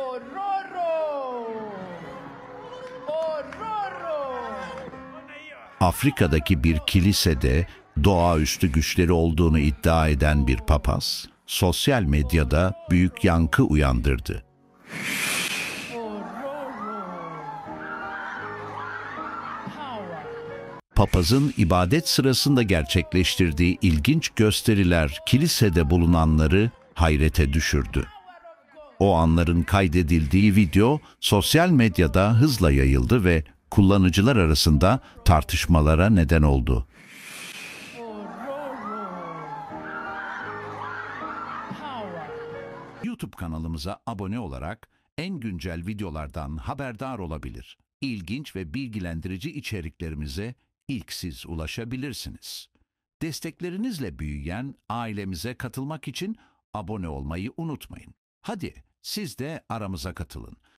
Afrika'daki bir kilisede doğaüstü güçleri olduğunu iddia eden bir papaz, sosyal medyada büyük yankı uyandırdı. Papazın ibadet sırasında gerçekleştirdiği ilginç gösteriler kilisede bulunanları hayrete düşürdü. O anların kaydedildiği video sosyal medyada hızla yayıldı ve kullanıcılar arasında tartışmalara neden oldu. YouTube kanalımıza abone olarak en güncel videolardan haberdar olabilir. İlginç ve bilgilendirici içeriklerimize ilk siz ulaşabilirsiniz. Desteklerinizle büyüyen ailemize katılmak için abone olmayı unutmayın. Hadi siz de aramıza katılın.